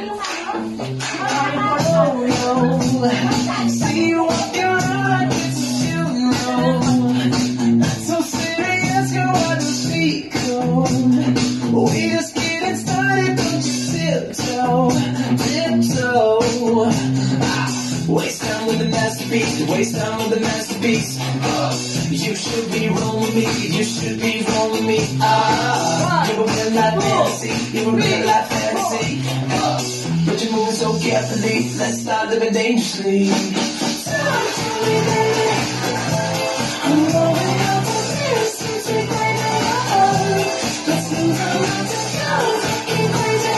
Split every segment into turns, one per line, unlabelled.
See what your heart gets you know. Not so serious, you're what to speak of. We just getting started, don't you tiptoe, tiptoe. Waste time with the masterpiece, waste time with the masterpiece. You should be rolling me, you should be rolling me. You're a real life fantasy, you're a real life fantasy. But you're moving so carefully, let's start living dangerously. Talk to me, baby. I'm going out for this, since we played it all. Let's move on to go, fucking crazy.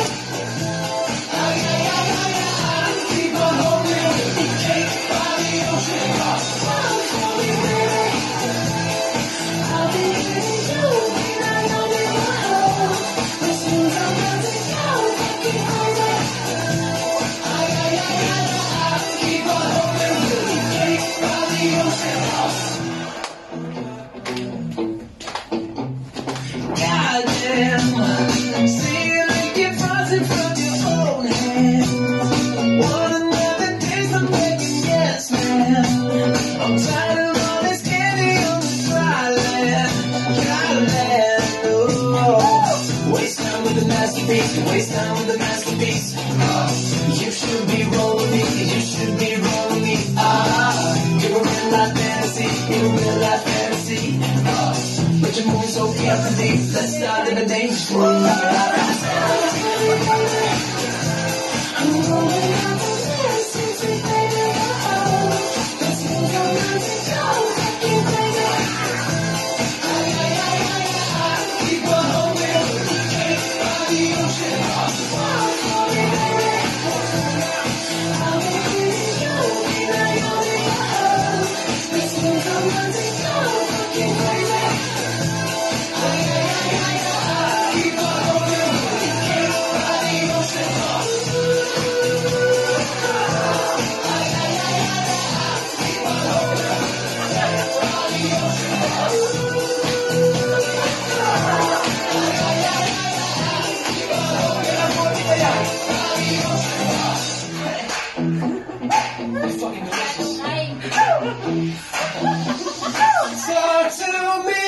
Keep on holding, cake by the ocean. Talk to me, baby. I'll be getting you, and I know we will. Let's move on to go, fucking crazy. Keep on holding, cake by the ocean. Goddamn, see you like you're frozen from your own hands. One another taste, I'm making yes, man. I'm tired of all this candy on the dry land, oh. Waste time with the masterpiece, waste time with the masterpiece. You should be rolling me, you should be rolling me. You're a real life fantasy, you're a real life fantasy. But you're moving so carefully, let's start living dangerously. I'm rolling out the list since we played it all. Let's move on to go, fucking crazy. Keep on holding, cake by the ocean. Walk for me, baby. I'll be getting you, and I know we will. Let's move on to go, fucking crazy. Keep on holding, cake by the ocean. Talk to me.